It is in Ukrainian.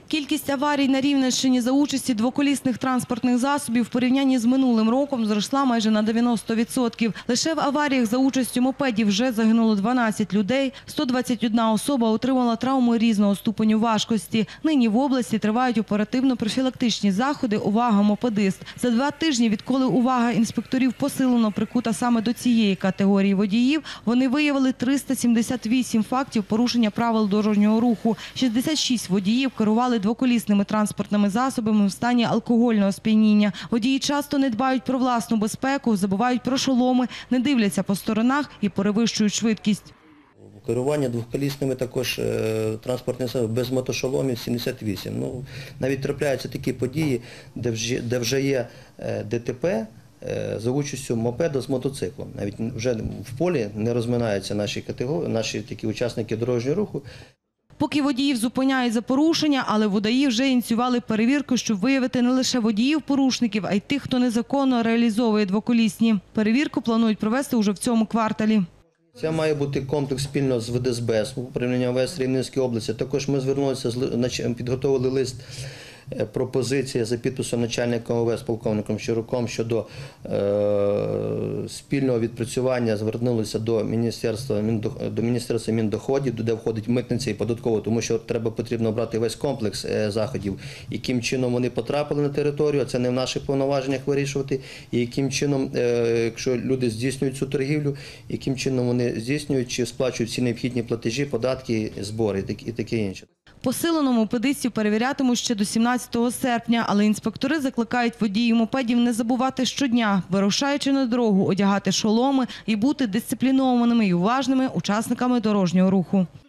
Кількість аварій на Рівненщині за участі двоколісних транспортних засобів в порівнянні з минулим роком зросла майже на 90%. Лише в аваріях за участю мопедів вже загинуло 12 людей, 121 особа отримала травми різного ступеню важкості. Нині в області тривають оперативно-профілактичні заходи «Увага, мопедист». За 2 тижні, відколи увага інспекторів посилено прикута саме до цієї категорії водіїв, вони виявили 378 фактів порушення правил дорожнього руху. 66 водіїв керували двоколісними транспортними засобами в стані алкогольного сп'яніння. Водії часто не дбають про власну безпеку, забувають про шоломи, не дивляться по сторонах і перевищують швидкість. Керування двоколісними також транспортними засобами без мотошоломів 78. Навіть трапляються такі події, де вже є ДТП за участю мопеда з мотоциклом. Навіть вже в полі не розминаються наші такі учасники дорожнього руху. Поки водіїв зупиняють за порушення, але водії вже ініціювали перевірку, щоб виявити не лише водіїв-порушників, а й тих, хто незаконно реалізовує двоколісні. Перевірку планують провести уже в цьому кварталі. Це має бути комплекс спільно з ВДСБ, управління МВС Рівненської області. Також ми звернулися, підготовили лист пропозиції за підписом начальника МВС полковником Щироком щодо спільного відпрацювання, звернулися до Міністерства Міндоходів, де входить митниця і податково, тому що потрібно брати весь комплекс заходів, яким чином вони потрапили на територію, а це не в наших повноваженнях вирішувати, і яким чином, якщо люди здійснюють цю торгівлю, яким чином вони здійснюють, чи сплачують всі необхідні платежі, податки, збори і таке інше. Посилено мопедистів перевірятимуть ще до 17 серпня, але інспектори закликають водіїв мопедів не забувати щодня, вирушаючи на дорогу, одягати шоломи і бути дисциплінованими і уважними учасниками дорожнього руху.